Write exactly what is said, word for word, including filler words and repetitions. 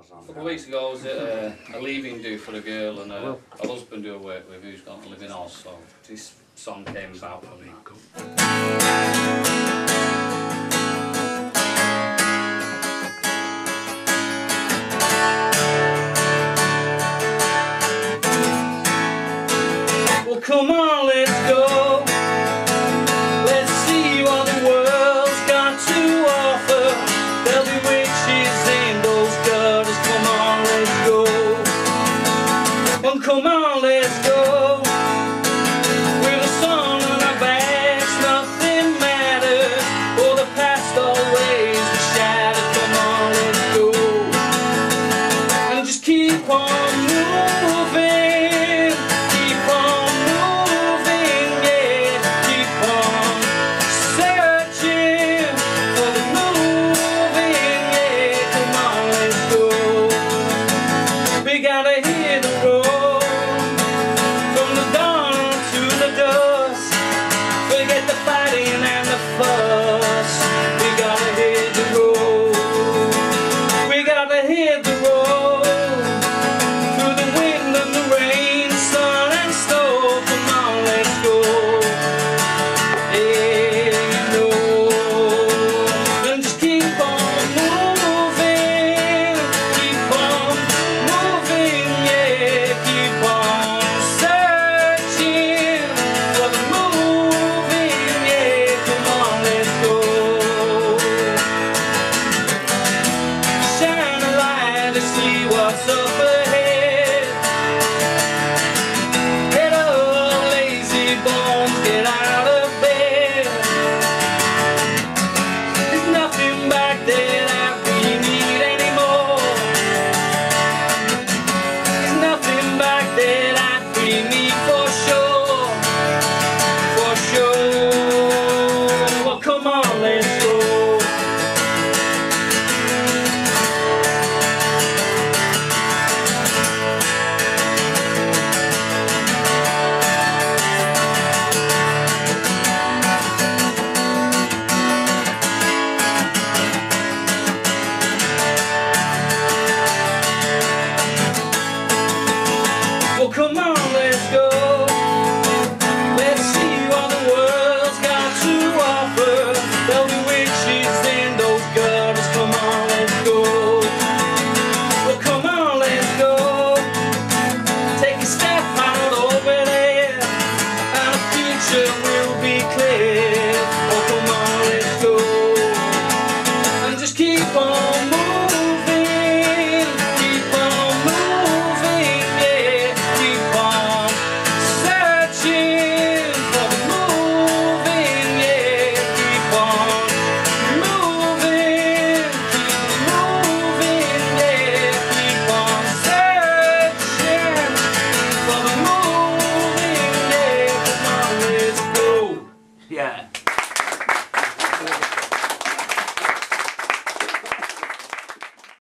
A couple of weeks ago I was at a, a leaving do for a girl and a, a husband who I work with who's gone to live in Oz, so this song came about from that.